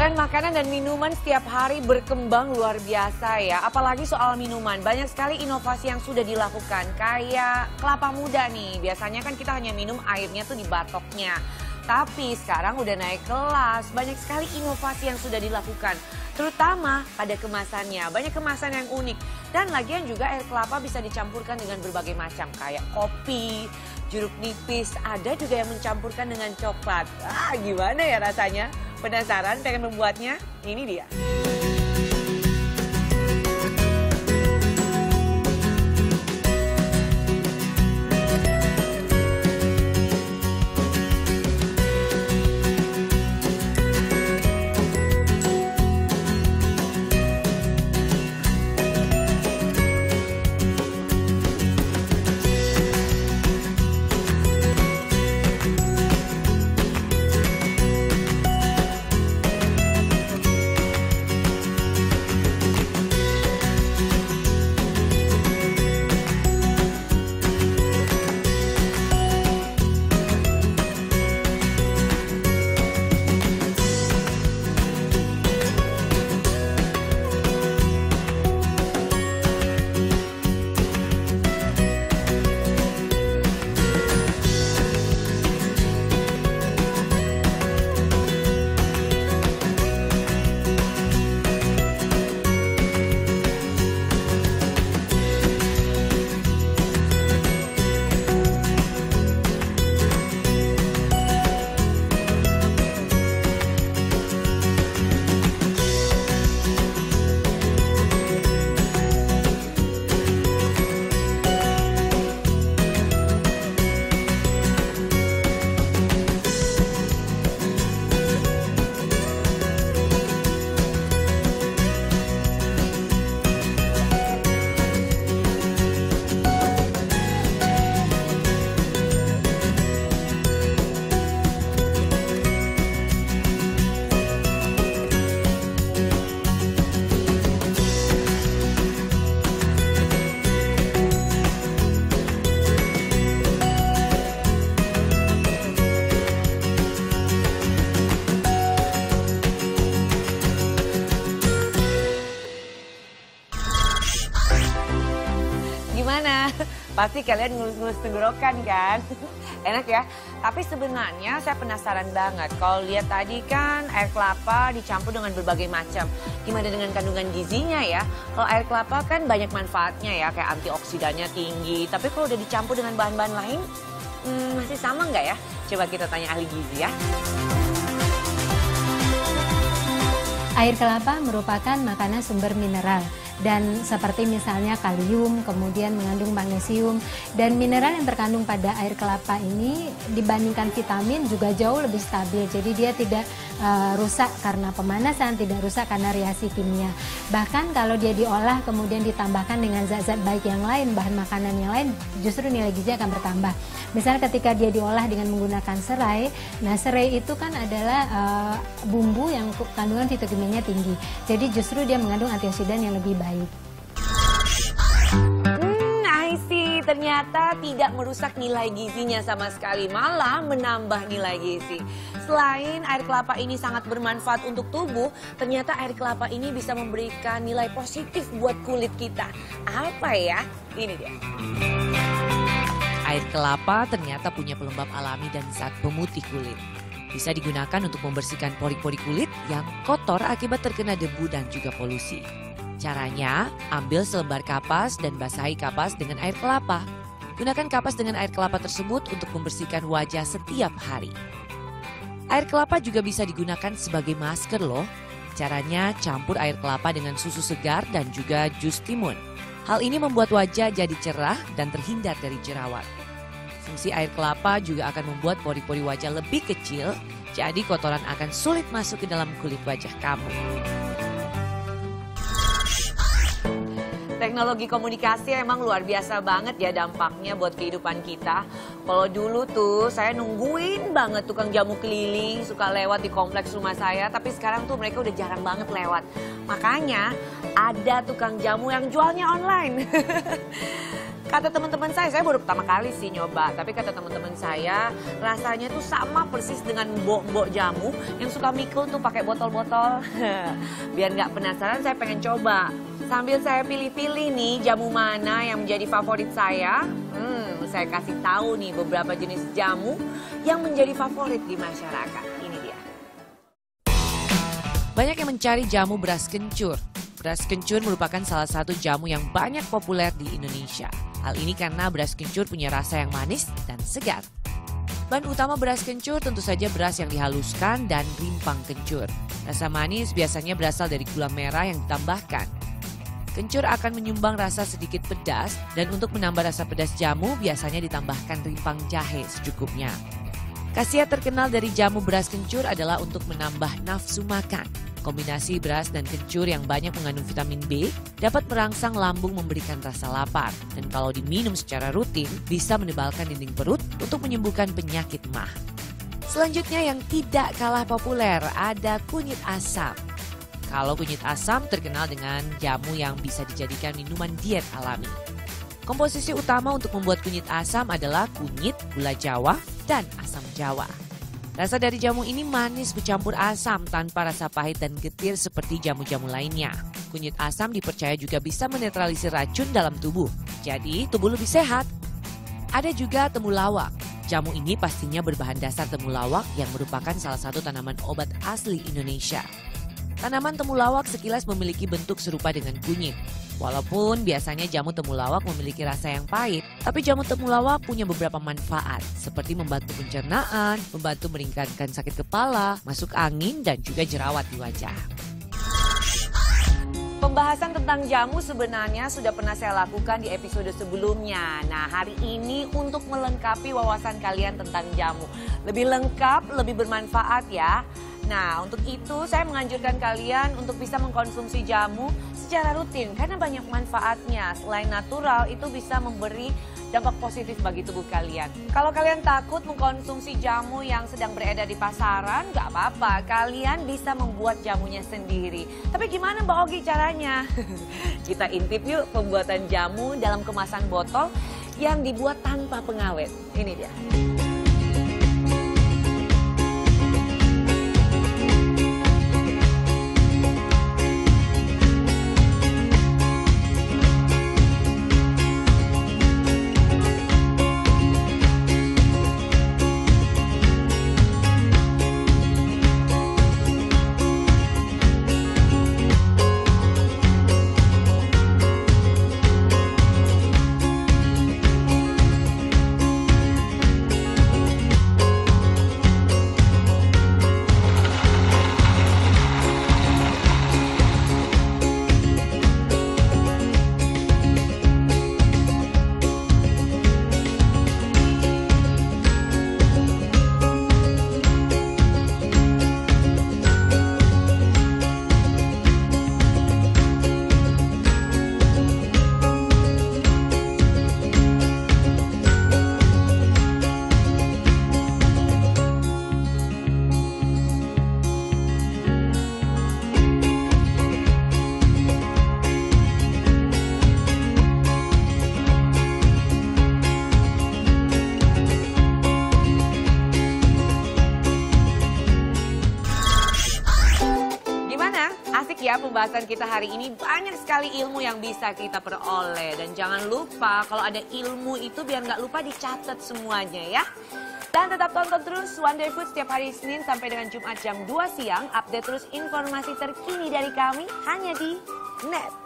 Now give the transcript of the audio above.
Tren makanan dan minuman setiap hari berkembang luar biasa ya. Apalagi soal minuman, banyak sekali inovasi yang sudah dilakukan. Kayak kelapa muda nih, biasanya kan kita hanya minum airnya tuh di batoknya. Tapi sekarang udah naik kelas, banyak sekali inovasi yang sudah dilakukan. Terutama pada kemasannya, banyak kemasan yang unik. Dan lagian juga air kelapa bisa dicampurkan dengan berbagai macam. Kayak kopi, jeruk nipis, ada juga yang mencampurkan dengan coklat. Gimana ya rasanya? Penasaran pengen membuatnya? Ini dia. Gimana? Pasti kalian ngulus-ngulus tenggorokan kan? Enak ya? Tapi sebenarnya saya penasaran banget. Kalau lihat tadi kan air kelapa dicampur dengan berbagai macam. Gimana dengan kandungan gizinya ya? Kalau air kelapa kan banyak manfaatnya ya, kayak antioksidannya tinggi. Tapi kalau udah dicampur dengan bahan-bahan lain, masih sama nggak ya? Coba kita tanya ahli gizi ya. Air kelapa merupakan makanan sumber mineral dan seperti misalnya kalium, kemudian mengandung magnesium, dan mineral yang terkandung pada air kelapa ini dibandingkan vitamin juga jauh lebih stabil. Jadi dia tidak rusak karena pemanasan, tidak rusak karena reaksi kimia. Bahkan kalau dia diolah kemudian ditambahkan dengan zat-zat baik yang lain, bahan makanan yang lain, justru nilai gizi akan bertambah. Misalnya ketika dia diolah dengan menggunakan serai, nah serai itu kan adalah bumbu yang kandungan vitamininya tinggi. Jadi justru dia mengandung antioksidan yang lebih baik. I see. Ternyata tidak merusak nilai gizinya sama sekali, malah menambah nilai gizi. Selain air kelapa ini sangat bermanfaat untuk tubuh, ternyata air kelapa ini bisa memberikan nilai positif buat kulit kita. Apa ya? Ini dia. Air kelapa ternyata punya pelembab alami dan zat pemutih kulit. Bisa digunakan untuk membersihkan pori-pori kulit yang kotor akibat terkena debu dan juga polusi. Caranya, ambil selembar kapas dan basahi kapas dengan air kelapa. Gunakan kapas dengan air kelapa tersebut untuk membersihkan wajah setiap hari. Air kelapa juga bisa digunakan sebagai masker loh. Caranya, campur air kelapa dengan susu segar dan juga jus timun. Hal ini membuat wajah jadi cerah dan terhindar dari jerawat. Fungsi air kelapa juga akan membuat pori-pori wajah lebih kecil, jadi kotoran akan sulit masuk ke dalam kulit wajah kamu. Teknologi komunikasi emang luar biasa banget ya dampaknya buat kehidupan kita. Kalau dulu tuh saya nungguin banget tukang jamu keliling suka lewat di kompleks rumah saya. Tapi sekarang tuh mereka udah jarang banget lewat. Makanya ada tukang jamu yang jualnya online. Kata teman-teman saya baru pertama kali sih nyoba. Tapi kata teman-teman saya rasanya tuh sama persis dengan mbok-mbok jamu yang suka mikul tuh pakai botol-botol. Biar nggak penasaran saya pengen coba. Sambil saya pilih-pilih nih jamu mana yang menjadi favorit saya. Saya kasih tahu nih beberapa jenis jamu yang menjadi favorit di masyarakat. Ini dia. Banyak yang mencari jamu beras kencur. Beras kencur merupakan salah satu jamu yang banyak populer di Indonesia. Hal ini karena beras kencur punya rasa yang manis dan segar. Bahan utama beras kencur tentu saja beras yang dihaluskan dan rimpang kencur. Rasa manis biasanya berasal dari gula merah yang ditambahkan. Kencur akan menyumbang rasa sedikit pedas dan untuk menambah rasa pedas jamu biasanya ditambahkan rimpang jahe secukupnya. Khasiat terkenal dari jamu beras kencur adalah untuk menambah nafsu makan. Kombinasi beras dan kencur yang banyak mengandung vitamin B dapat merangsang lambung memberikan rasa lapar. Dan kalau diminum secara rutin bisa menebalkan dinding perut untuk menyembuhkan penyakit MAH. Selanjutnya yang tidak kalah populer ada kunyit asam. Kalau kunyit asam terkenal dengan jamu yang bisa dijadikan minuman diet alami. Komposisi utama untuk membuat kunyit asam adalah kunyit, gula Jawa, dan asam Jawa. Rasa dari jamu ini manis bercampur asam tanpa rasa pahit dan getir seperti jamu-jamu lainnya. Kunyit asam dipercaya juga bisa menetralisir racun dalam tubuh, jadi tubuh lebih sehat. Ada juga temulawak. Jamu ini pastinya berbahan dasar temulawak yang merupakan salah satu tanaman obat asli Indonesia. Tanaman temulawak sekilas memiliki bentuk serupa dengan kunyit. Walaupun biasanya jamu temulawak memiliki rasa yang pahit, tapi jamu temulawak punya beberapa manfaat seperti membantu pencernaan, membantu meringankan sakit kepala, masuk angin, dan juga jerawat di wajah. Pembahasan tentang jamu sebenarnya sudah pernah saya lakukan di episode sebelumnya. Nah, hari ini untuk melengkapi wawasan kalian tentang jamu. Lebih lengkap, lebih bermanfaat ya. Nah, untuk itu saya menganjurkan kalian untuk bisa mengkonsumsi jamu secara rutin karena banyak manfaatnya. Selain natural, itu bisa memberi dampak positif bagi tubuh kalian. Kalau kalian takut mengkonsumsi jamu yang sedang beredar di pasaran, nggak apa-apa. Kalian bisa membuat jamunya sendiri. Tapi gimana Mbak Ogi caranya? Kita intip yuk pembuatan jamu dalam kemasan botol yang dibuat tanpa pengawet. Ini dia. Ya, pembahasan kita hari ini banyak sekali ilmu yang bisa kita peroleh. Dan jangan lupa kalau ada ilmu itu biar nggak lupa dicatat semuanya ya. Dan tetap tonton terus One Day Food setiap hari Senin sampai dengan Jumat jam 2 siang. Update terus informasi terkini dari kami hanya di NET.